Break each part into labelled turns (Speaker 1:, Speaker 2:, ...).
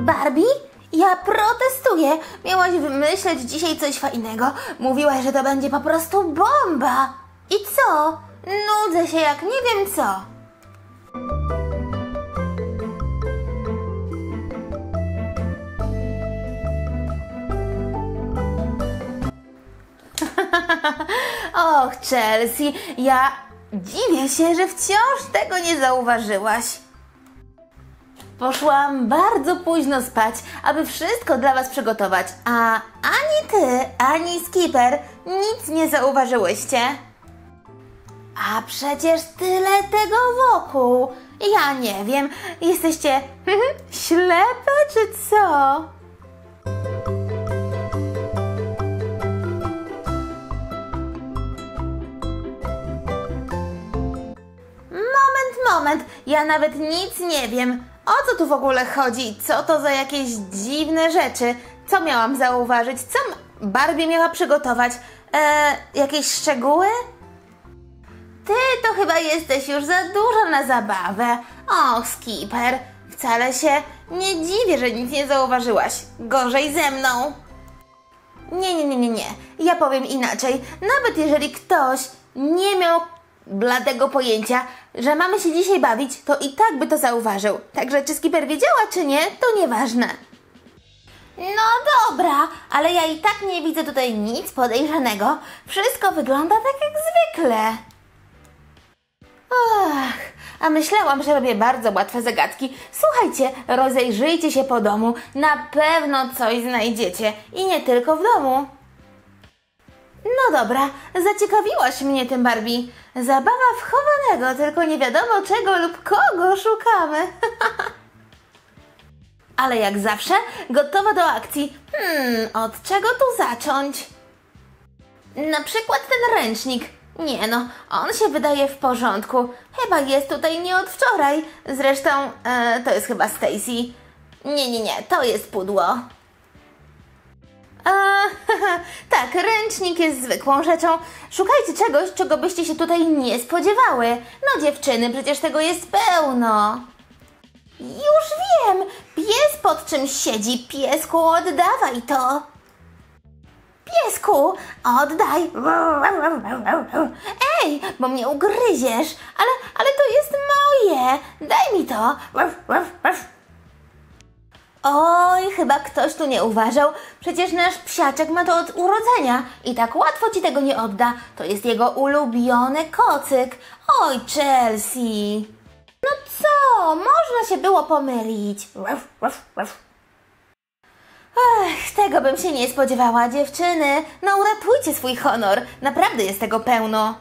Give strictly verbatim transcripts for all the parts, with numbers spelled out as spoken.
Speaker 1: Barbie? Ja protestuję. Miałaś wymyśleć dzisiaj coś fajnego. Mówiłaś, że to będzie po prostu bomba. I co? Nudzę się jak nie wiem co. Och, Chelsea, ja dziwię się, że wciąż tego nie zauważyłaś. Poszłam bardzo późno spać, aby wszystko dla was przygotować, a ani ty, ani Skipper nic nie zauważyłyście. A przecież tyle tego wokół. Ja nie wiem, jesteście ślepe czy co? Moment, ja nawet nic nie wiem. O co tu w ogóle chodzi? Co to za jakieś dziwne rzeczy? Co miałam zauważyć? Co Barbie miała przygotować? Eee, jakieś szczegóły? Ty to chyba jesteś już za duża na zabawę. Och, Skipper, wcale się nie dziwię, że nic nie zauważyłaś. Gorzej ze mną. Nie, nie, nie, nie, nie. Ja powiem inaczej. Nawet jeżeli ktoś nie miał bladego pojęcia, że mamy się dzisiaj bawić, to i tak by to zauważył. Także czy Skipper wiedziała, czy nie, to nieważne. No dobra, ale ja i tak nie widzę tutaj nic podejrzanego. Wszystko wygląda tak jak zwykle. Ach, a myślałam, że robię bardzo łatwe zagadki. Słuchajcie, rozejrzyjcie się po domu. Na pewno coś znajdziecie. I nie tylko w domu. No dobra, zaciekawiłaś mnie tym, Barbie. Zabawa w chowanego, tylko nie wiadomo czego lub kogo szukamy. Ale jak zawsze, gotowa do akcji. Hmm, od czego tu zacząć? Na przykład ten ręcznik. Nie no, on się wydaje w porządku. Chyba jest tutaj nie od wczoraj. Zresztą, e, to jest chyba Stacy. Nie, nie, nie, to jest pudło. A, tak, ręcznik jest zwykłą rzeczą. Szukajcie czegoś, czego byście się tutaj nie spodziewały. No dziewczyny, przecież tego jest pełno. Już wiem, pies pod czymś siedzi. Piesku, oddawaj to. Piesku, oddaj. Ej, bo mnie ugryziesz. Ale, ale to jest moje. Daj mi to. Oj, chyba ktoś tu nie uważał. Przecież nasz psiaczek ma to od urodzenia i tak łatwo ci tego nie odda. To jest jego ulubiony kocyk. Oj, Chelsea. No co? Można się było pomylić. Ech, tego bym się nie spodziewała, dziewczyny. No uratujcie swój honor. Naprawdę jest tego pełno.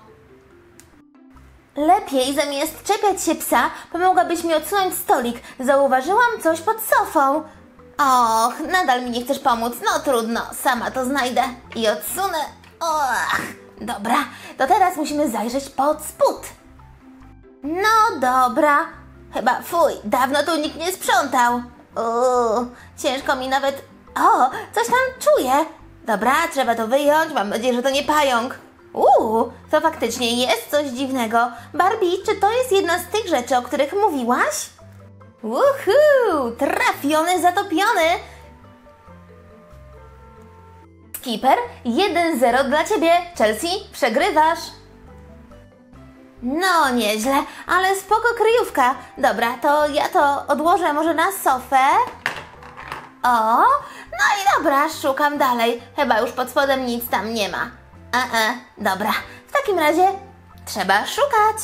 Speaker 1: Lepiej zamiast czepiać się psa, pomogłabyś mi odsunąć stolik. Zauważyłam coś pod sofą. Och, nadal mi nie chcesz pomóc. No trudno, sama to znajdę i odsunę. Och, dobra, to teraz musimy zajrzeć pod spód. No dobra. Chyba, fuj, dawno tu nikt nie sprzątał. Uuu, ciężko mi nawet... O, coś tam czuję. Dobra, trzeba to wyjąć. Mam nadzieję, że to nie pająk. Uuu, to faktycznie jest coś dziwnego. Barbie, czy to jest jedna z tych rzeczy, o których mówiłaś? Uhu, trafiony, zatopiony. Skipper, jeden zero dla ciebie. Chelsea, przegrywasz. No, nieźle, ale spoko kryjówka. Dobra, to ja to odłożę może na sofę. O, no i dobra, szukam dalej. Chyba już pod spodem nic tam nie ma. E, e, dobra, w takim razie trzeba szukać.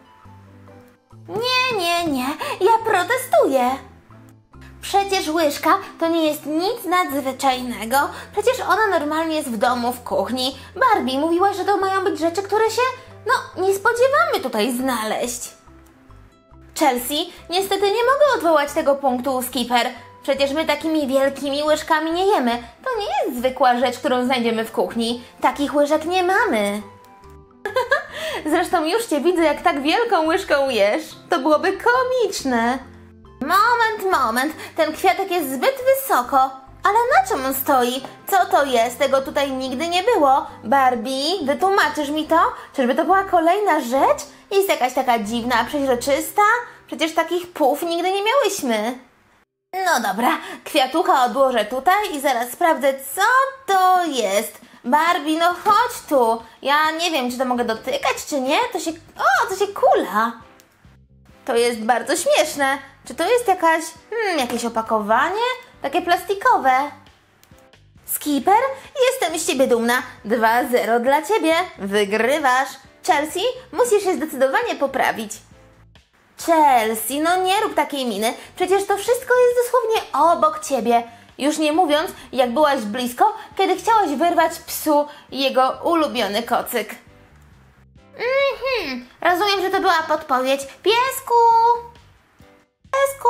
Speaker 1: Nie, nie, nie, ja protestuję. Przecież łyżka to nie jest nic nadzwyczajnego. Przecież ona normalnie jest w domu, w kuchni. Barbie, mówiłaś, że to mają być rzeczy, które się, no, nie spodziewamy tutaj znaleźć. Chelsea, niestety nie mogę odwołać tego punktu, Skipper. Przecież my takimi wielkimi łyżkami nie jemy. To nie jest zwykła rzecz, którą znajdziemy w kuchni. Takich łyżek nie mamy. Zresztą już cię widzę, jak tak wielką łyżką jesz. To byłoby komiczne. Moment, moment. Ten kwiatek jest zbyt wysoko. Ale na czym on stoi? Co to jest? Tego tutaj nigdy nie było. Barbie, wytłumaczysz mi to? Czyżby to była kolejna rzecz? Jest jakaś taka dziwna, przeźroczysta? Przecież takich puf nigdy nie miałyśmy. No dobra, kwiatucha odłożę tutaj i zaraz sprawdzę, co to jest. Barbie, no chodź tu. Ja nie wiem, czy to mogę dotykać, czy nie. To się... O, to się kula. To jest bardzo śmieszne. Czy to jest jakaś... Hmm, jakieś opakowanie? Takie plastikowe. Skipper, jestem z ciebie dumna. dwa zero dla ciebie. Wygrywasz. Chelsea, musisz się zdecydowanie poprawić. Chelsea, no nie rób takiej miny. Przecież to wszystko jest dosłownie obok ciebie. Już nie mówiąc, jak byłaś blisko, kiedy chciałaś wyrwać psu jego ulubiony kocyk. Mhm, rozumiem, że to była podpowiedź. Piesku! Piesku!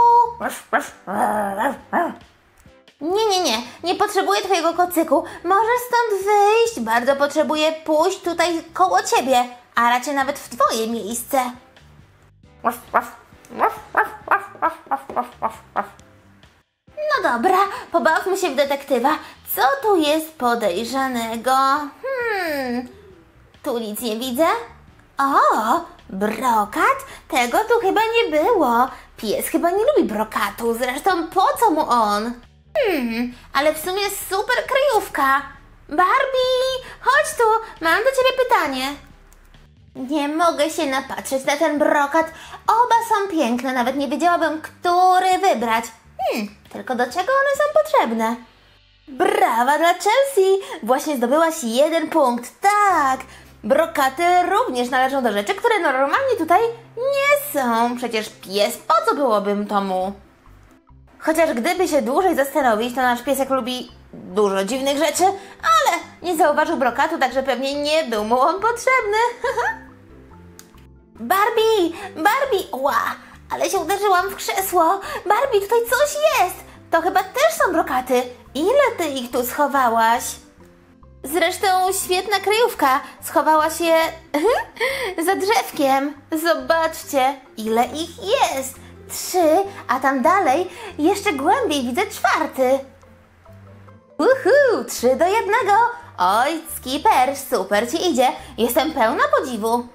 Speaker 1: Nie, nie, nie. Nie potrzebuję twojego kocyku. Możesz stąd wyjść. Bardzo potrzebuję pójść tutaj koło ciebie, a raczej nawet w twoje miejsce. No dobra, pobawmy się w detektywa. Co tu jest podejrzanego? Hmm, tu nic nie widzę. O, brokat? Tego tu chyba nie było. Pies chyba nie lubi brokatu, zresztą po co mu on? Hmm, ale w sumie super kryjówka. Barbie, chodź tu, mam do ciebie pytanie. Nie mogę się napatrzeć na ten brokat. Oba są piękne, nawet nie wiedziałabym, który wybrać. Hmm, tylko do czego one są potrzebne? Brawa dla Chelsea! Właśnie zdobyłaś jeden punkt. Tak, brokaty również należą do rzeczy, które normalnie tutaj nie są. Przecież pies, po co byłobym to mu? Chociaż gdyby się dłużej zastanowić, to nasz piesek lubi dużo dziwnych rzeczy, ale nie zauważył brokatu, także pewnie nie był mu on potrzebny. Barbie! Barbie! Ła! Ale się uderzyłam w krzesło. Barbie, tutaj coś jest! To chyba też są brokaty. Ile ty ich tu schowałaś? Zresztą świetna kryjówka. Schowałaś je za drzewkiem. Zobaczcie, ile ich jest. Trzy, a tam dalej jeszcze głębiej widzę czwarty. Uhu, trzy do jednego. Oj, Skipper, super ci idzie. Jestem pełna podziwu.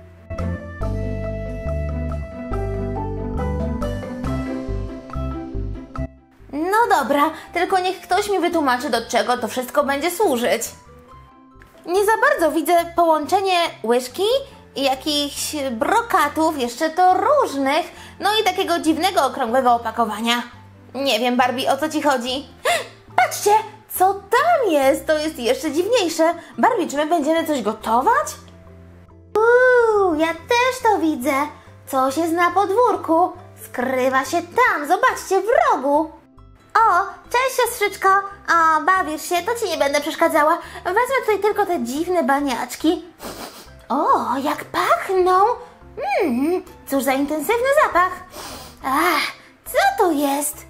Speaker 1: No dobra, tylko niech ktoś mi wytłumaczy, do czego to wszystko będzie służyć. Nie za bardzo widzę połączenie łyżki i jakichś brokatów, jeszcze to różnych, no i takiego dziwnego, okrągłego opakowania. Nie wiem, Barbie, o co ci chodzi? Patrzcie, co tam jest? To jest jeszcze dziwniejsze. Barbie, czy my będziemy coś gotować? Uuu, ja też to widzę. Coś jest na podwórku. Skrywa się tam, zobaczcie, w rogu. O, cześć siostrzyczko. O, bawisz się, to ci nie będę przeszkadzała. Wezmę tutaj tylko te dziwne baniaczki. O, jak pachną. Mmm, cóż za intensywny zapach. Ach, co to jest?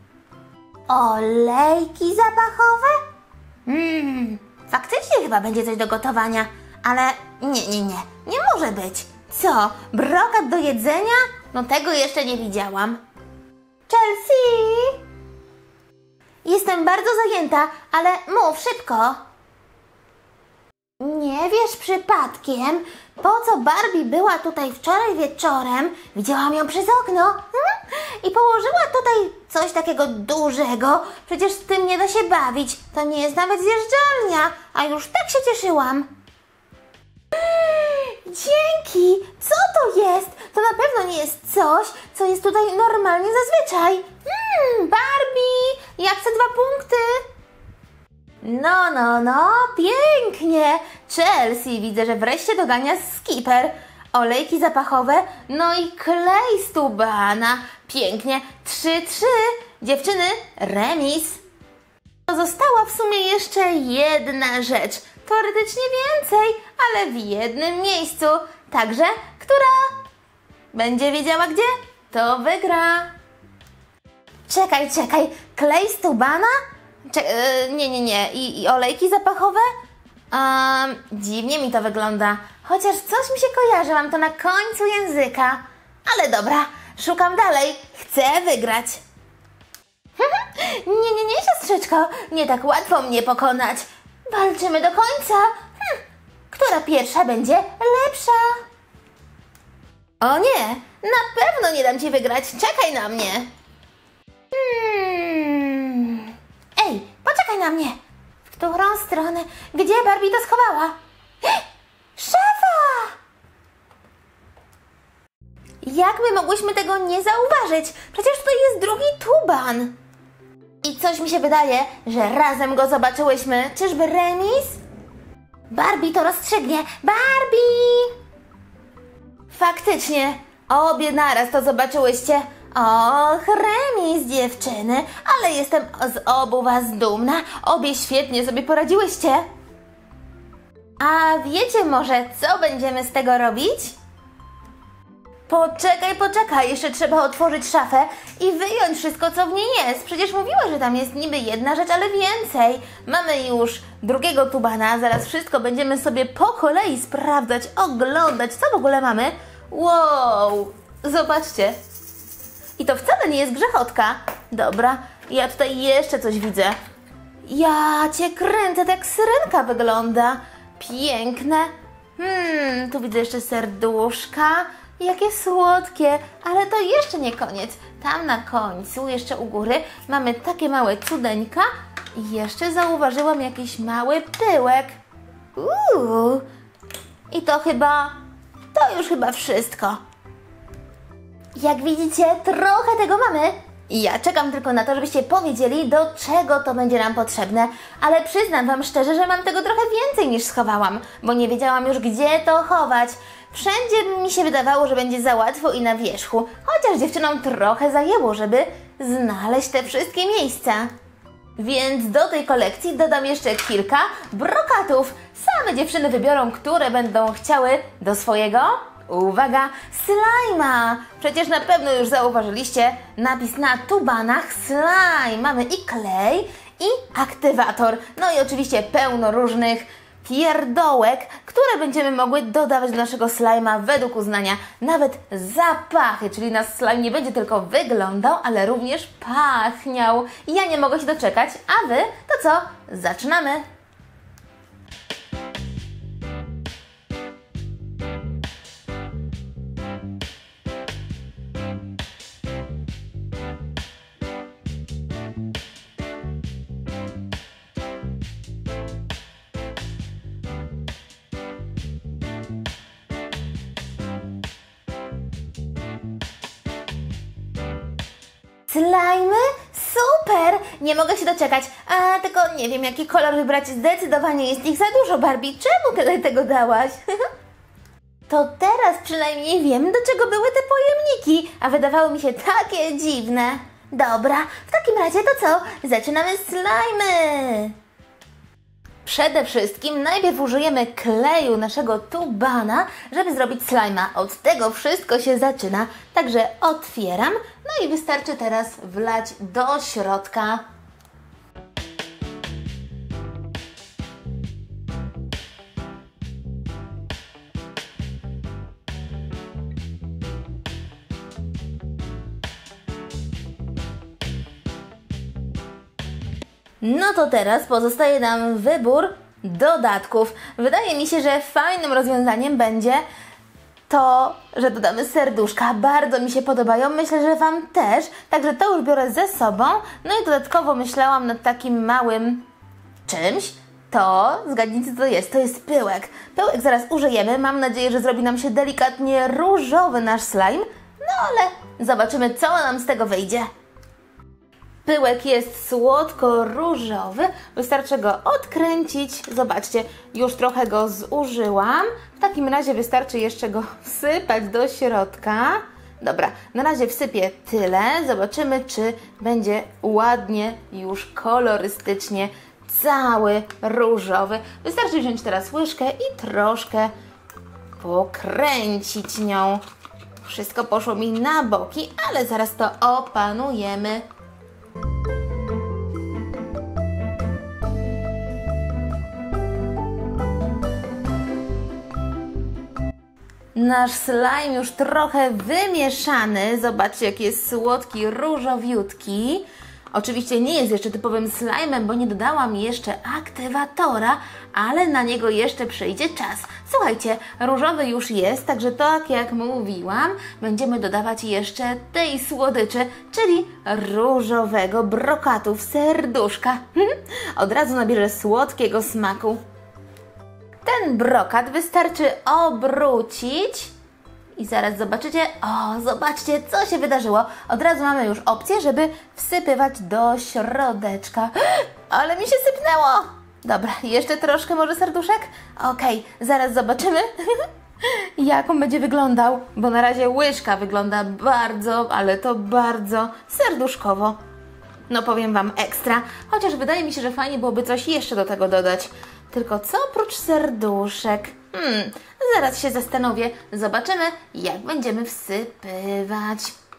Speaker 1: Olejki zapachowe? Mmm, faktycznie chyba będzie coś do gotowania. Ale nie, nie, nie, nie może być. Co, brokat do jedzenia? No tego jeszcze nie widziałam. Chelsea! Jestem bardzo zajęta, ale mów szybko. Nie wiesz przypadkiem, po co Barbie była tutaj wczoraj wieczorem? Widziałam ją przez okno hmm? i położyła tutaj coś takiego dużego. Przecież z tym nie da się bawić. To nie jest nawet zjeżdżalnia, a już tak się cieszyłam. Dzięki! Co to jest? To na pewno nie jest coś, co jest tutaj normalnie zazwyczaj. Hmm, Barbie, ja chcę dwa punkty. No, no, no, pięknie. Chelsea, widzę, że wreszcie dogania Skipper. Olejki zapachowe, no i klej z tubana. Pięknie. trzy trzy. Dziewczyny, remis. Pozostała w sumie jeszcze jedna rzecz. Teoretycznie więcej, ale w jednym miejscu. Także, która będzie wiedziała gdzie, to wygra. Czekaj, czekaj. Klej z tubana? Cze yy, nie, nie, nie. I, i olejki zapachowe? Um, dziwnie mi to wygląda. Chociaż coś mi się kojarzy, mam to na końcu języka. Ale dobra, szukam dalej. Chcę wygrać. nie, nie, nie, siostrzyczko. Nie tak łatwo mnie pokonać. Walczymy do końca. Hm, która pierwsza będzie lepsza? O nie, na pewno nie dam ci wygrać. Czekaj na mnie. Hmm. poczekaj na mnie. W którą stronę? Gdzie Barbie to schowała? Szafa! Jak my mogłyśmy tego nie zauważyć? Przecież tutaj jest drugi tuban. I coś mi się wydaje, że razem go zobaczyłyśmy. Czyżby remis? Barbie to rozstrzygnie. Barbie! Faktycznie, obie naraz to zobaczyłyście. Och, remis, dziewczyny, ale jestem z obu was dumna. Obie świetnie sobie poradziłyście. A wiecie może, co będziemy z tego robić? Poczekaj, poczekaj, jeszcze trzeba otworzyć szafę i wyjąć wszystko, co w niej jest. Przecież mówiła, że tam jest niby jedna rzecz, ale więcej. Mamy już drugiego tubana, zaraz wszystko będziemy sobie po kolei sprawdzać, oglądać, co w ogóle mamy. Wow, zobaczcie. I to wcale nie jest grzechotka. Dobra, ja tutaj jeszcze coś widzę. Ja cię kręcę, tak jak syrenka wygląda. Piękne. Hmm, tu widzę jeszcze serduszka. Jakie słodkie, ale to jeszcze nie koniec. Tam na końcu, jeszcze u góry, mamy takie małe cudeńka i jeszcze zauważyłam jakiś mały pyłek. Uuu. I to chyba, to już chyba wszystko. Jak widzicie, trochę tego mamy. Ja czekam tylko na to, żebyście powiedzieli, do czego to będzie nam potrzebne, ale przyznam wam szczerze, że mam tego trochę więcej niż schowałam, bo nie wiedziałam już, gdzie to chować. Wszędzie mi się wydawało, że będzie za łatwo i na wierzchu, chociaż dziewczynom trochę zajęło, żeby znaleźć te wszystkie miejsca. Więc do tej kolekcji dodam jeszcze kilka brokatów. Same dziewczyny wybiorą, które będą chciały do swojego, uwaga, slajma. Przecież na pewno już zauważyliście napis na tubanach slime. Mamy i klej, i aktywator. No i oczywiście pełno różnych pierdołek, które będziemy mogły dodawać do naszego slajma według uznania. Nawet zapachy, czyli nasz slime nie będzie tylko wyglądał, ale również pachniał. Ja nie mogę się doczekać, a Wy to co? Zaczynamy! Slajmy? Super! Nie mogę się doczekać. A tylko nie wiem, jaki kolor wybrać. Zdecydowanie jest ich za dużo, Barbie. Czemu tyle tego dałaś? To teraz przynajmniej wiem, do czego były te pojemniki, a wydawały mi się takie dziwne. Dobra, w takim razie to co? Zaczynamy slajmy! Przede wszystkim najpierw użyjemy kleju naszego tubana, żeby zrobić slajma. Od tego wszystko się zaczyna. Także otwieram, no i wystarczy teraz wlać do środka. No to teraz pozostaje nam wybór dodatków. Wydaje mi się, że fajnym rozwiązaniem będzie to, że dodamy serduszka. Bardzo mi się podobają, myślę, że Wam też. Także to już biorę ze sobą. No i dodatkowo myślałam nad takim małym czymś. To, zgadnijcie co to jest, to jest pyłek. Pyłek zaraz użyjemy. Mam nadzieję, że zrobi nam się delikatnie różowy nasz slime. No ale zobaczymy, co nam z tego wyjdzie. Pyłek jest słodko-różowy, wystarczy go odkręcić. Zobaczcie, już trochę go zużyłam. W takim razie wystarczy jeszcze go wsypać do środka. Dobra, na razie wsypię tyle. Zobaczymy, czy będzie ładnie, już kolorystycznie cały różowy. Wystarczy wziąć teraz łyżkę i troszkę pokręcić nią. Wszystko poszło mi na boki, ale zaraz to opanujemy. Nasz slime już trochę wymieszany. Zobaczcie, jaki jest słodki, różowiutki. Oczywiście nie jest jeszcze typowym slime'em, bo nie dodałam jeszcze aktywatora, ale na niego jeszcze przyjdzie czas. Słuchajcie, różowy już jest, także tak jak mówiłam, będziemy dodawać jeszcze tej słodyczy, czyli różowego brokatu w serduszka. Od razu nabierze słodkiego smaku. Ten brokat wystarczy obrócić. I zaraz zobaczycie, o, zobaczcie, co się wydarzyło. Od razu mamy już opcję, żeby wsypywać do środeczka. Ale mi się sypnęło! Dobra, jeszcze troszkę może serduszek? Okej, zaraz zobaczymy, jak on będzie wyglądał. Bo na razie łyżka wygląda bardzo, ale to bardzo serduszkowo. No powiem Wam ekstra, chociaż wydaje mi się, że fajnie byłoby coś jeszcze do tego dodać. Tylko co oprócz serduszek? Hmm, zaraz się zastanowię. Zobaczymy, jak będziemy wsypywać.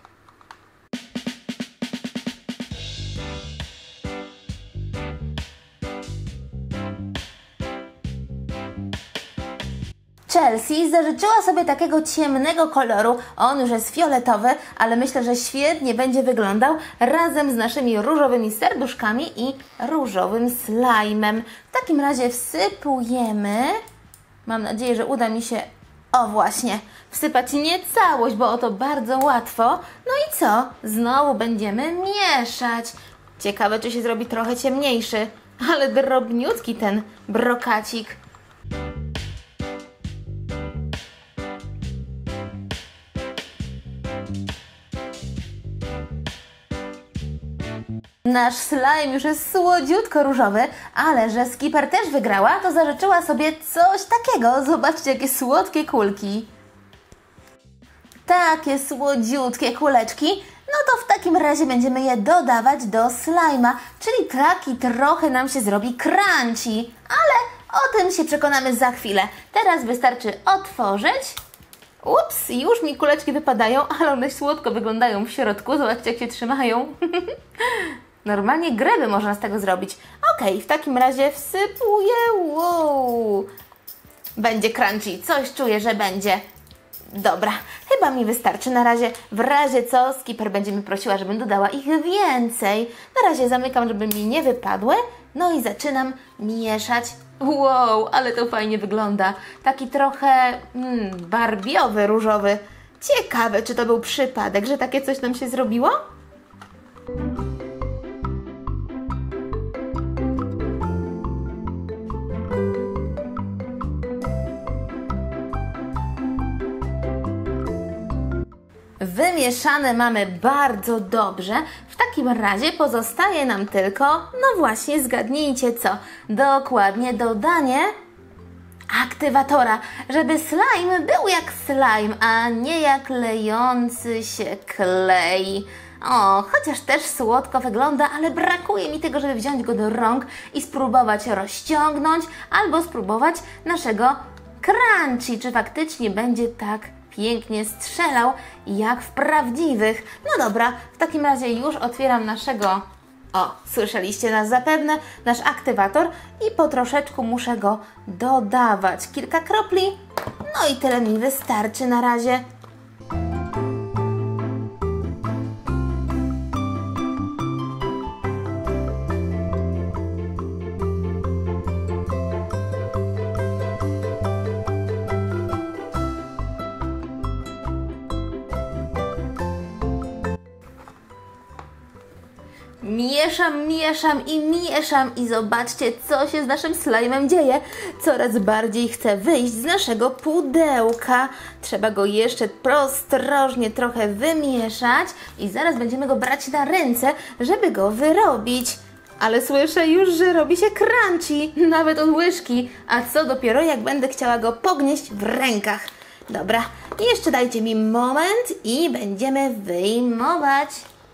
Speaker 1: Chelsea zażyczyła sobie takiego ciemnego koloru. On już jest fioletowy, ale myślę, że świetnie będzie wyglądał razem z naszymi różowymi serduszkami i różowym slajmem. W takim razie wsypujemy. Mam nadzieję, że uda mi się, o właśnie, wsypać nie całość, bo o to bardzo łatwo. No i co? Znowu będziemy mieszać. Ciekawe, czy się zrobi trochę ciemniejszy, ale drobniutki ten brokacik. Nasz slime już jest słodziutko różowy, ale że Skipper też wygrała, to zażyczyła sobie coś takiego. Zobaczcie, jakie słodkie kulki. Takie słodziutkie kuleczki. No to w takim razie będziemy je dodawać do slime'a, czyli taki trochę nam się zrobi crunchy. Ale o tym się przekonamy za chwilę. Teraz wystarczy otworzyć. Ups, już mi kuleczki wypadają, ale one słodko wyglądają w środku. Zobaczcie, jak się trzymają. Normalnie greby można z tego zrobić. Ok, w takim razie wsypuję. Wow. Będzie crunchy, coś czuję, że będzie. Dobra, chyba mi wystarczy na razie. W razie co, Skipper będzie mi prosiła, żebym dodała ich więcej. Na razie zamykam, żeby mi nie wypadły. No i zaczynam mieszać. Wow, ale to fajnie wygląda. Taki trochę mm, barbiowy, różowy. Ciekawe, czy to był przypadek, że takie coś nam się zrobiło? Wymieszane mamy bardzo dobrze. W takim razie pozostaje nam tylko, no właśnie, zgadnijcie co? Dokładnie dodanie aktywatora, żeby slime był jak slime, a nie jak lejący się klej. O, chociaż też słodko wygląda, ale brakuje mi tego, żeby wziąć go do rąk i spróbować rozciągnąć albo spróbować naszego crunchy, czy faktycznie będzie tak pięknie strzelał, jak w prawdziwych. No dobra, w takim razie już otwieram naszego, o, słyszeliście nas zapewne, nasz aktywator i po troszeczku muszę go dodawać. Kilka kropli, no i tyle mi wystarczy na razie. Mieszam, mieszam i mieszam i zobaczcie, co się z naszym slime'em dzieje. Coraz bardziej chce wyjść z naszego pudełka. Trzeba go jeszcze ostrożnie trochę wymieszać i zaraz będziemy go brać na ręce, żeby go wyrobić. Ale słyszę już, że robi się crunchy, nawet od łyżki. A co dopiero, jak będę chciała go pognieść w rękach. Dobra, jeszcze dajcie mi moment i będziemy wyjmować.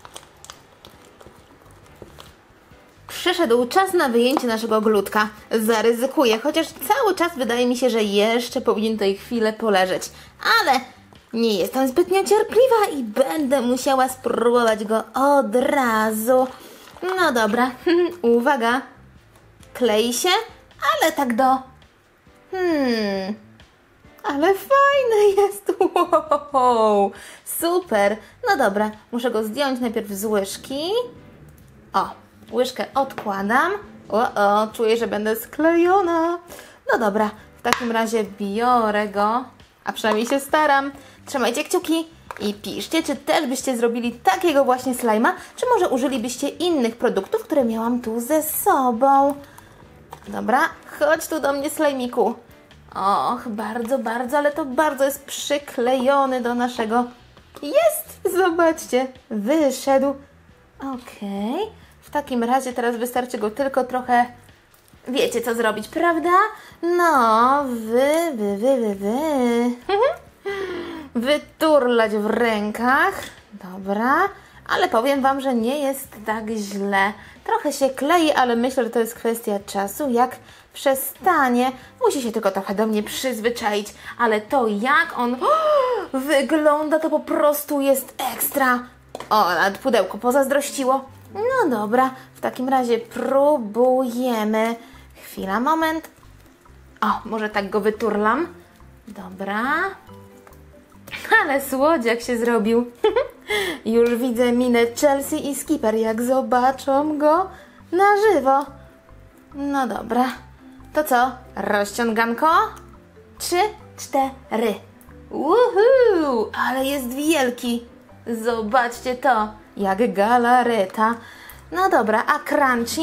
Speaker 1: Przyszedł czas na wyjęcie naszego glutka. Zaryzykuję, chociaż cały czas wydaje mi się, że jeszcze powinien tutaj chwilę poleżeć. Ale nie jestem zbytnio cierpliwa i będę musiała spróbować go od razu. No dobra, uwaga. Klei się, ale tak do... Hmm... Ale fajny jest! Wow! Super! No dobra, muszę go zdjąć najpierw z łyżki. O, łyżkę odkładam. O, o, czuję, że będę sklejona. No dobra, w takim razie biorę go, a przynajmniej się staram. Trzymajcie kciuki i piszcie, czy też byście zrobili takiego właśnie slajma, czy może użylibyście innych produktów, które miałam tu ze sobą. Dobra, chodź tu do mnie, slajmiku. Och, bardzo, bardzo, ale to bardzo jest przyklejony do naszego... Jest! Zobaczcie, wyszedł. Okej, okay. W takim razie teraz wystarczy go tylko trochę... Wiecie, co zrobić, prawda? No, wy, wy, wy, wy, wy. Wyturlać w rękach. Dobra, ale powiem Wam, że nie jest tak źle. Trochę się klei, ale myślę, że to jest kwestia czasu. Jak przestanie, musi się tylko trochę do mnie przyzwyczaić. Ale to, jak on o, wygląda, to po prostu jest ekstra. O, nawet pudełko pozazdrościło. No dobra, w takim razie próbujemy. Chwila, moment. O, może tak go wyturlam. Dobra. Ale słodziak się zrobił. Już widzę minę Chelsea i Skipper, jak zobaczą go na żywo. No dobra. To co? Rozciąganko? Trzy, cztery. Uhu! Ale jest wielki. Zobaczcie to. Jak galareta. No dobra, a crunchy?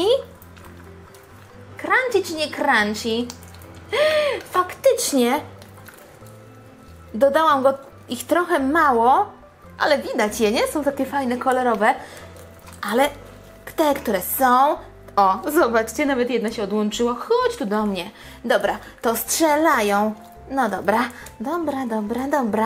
Speaker 1: Crunchy czy nie crunchy? Faktycznie. Dodałam go ich trochę mało, ale widać je, nie? Są takie fajne, kolorowe. Ale te, które są... O, zobaczcie, nawet jedno się odłączyło. Chodź tu do mnie. Dobra, to strzelają. No dobra, dobra, dobra, dobra.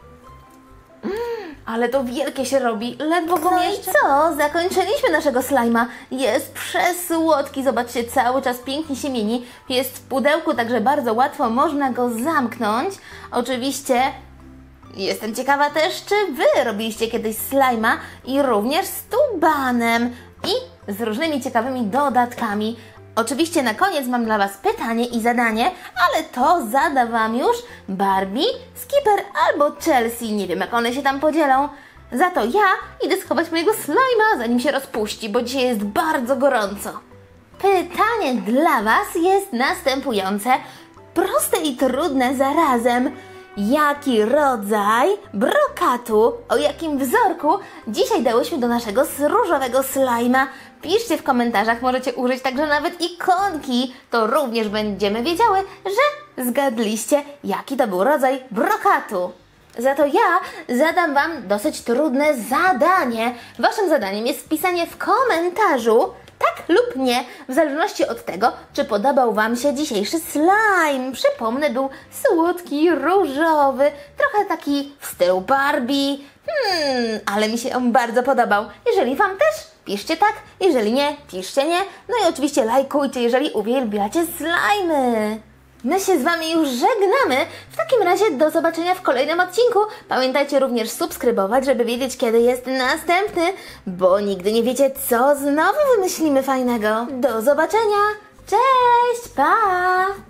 Speaker 1: Mm, ale to wielkie się robi. Ledwo go
Speaker 2: No
Speaker 1: mieszczę. I co? Zakończyliśmy naszego slajma. Jest przesłodki. Zobaczcie, cały czas pięknie się mieni. Jest w pudełku, także bardzo łatwo można go zamknąć. Oczywiście... Jestem ciekawa też, czy Wy robiliście kiedyś slajma i również z tubanem i z różnymi ciekawymi dodatkami. Oczywiście na koniec mam dla Was pytanie i zadanie, ale to zada Wam już Barbie, Skipper albo Chelsea. Nie wiem, jak one się tam podzielą. Za to ja idę schować mojego slajma, zanim się rozpuści, bo dzisiaj jest bardzo gorąco. Pytanie dla Was jest następujące. Proste i trudne zarazem. Jaki rodzaj brokatu, o jakim wzorku dzisiaj dałyśmy do naszego różowego slajma? Piszcie w komentarzach, możecie użyć także nawet ikonki. To również będziemy wiedziały, że zgadliście, jaki to był rodzaj brokatu. Za to ja zadam Wam dosyć trudne zadanie. Waszym zadaniem jest wpisanie w komentarzu tak lub nie, w zależności od tego, czy podobał Wam się dzisiejszy slime. Przypomnę, był słodki, różowy, trochę taki w stylu Barbie. Hmm, ale mi się on bardzo podobał. Jeżeli Wam też, piszcie tak. Jeżeli nie, piszcie nie. No i oczywiście lajkujcie, jeżeli uwielbiacie slimy. My się z Wami już żegnamy. W takim razie do zobaczenia w kolejnym odcinku. Pamiętajcie również subskrybować, żeby wiedzieć, kiedy jest następny, bo nigdy nie wiecie, co znowu wymyślimy fajnego. Do zobaczenia. Cześć, pa!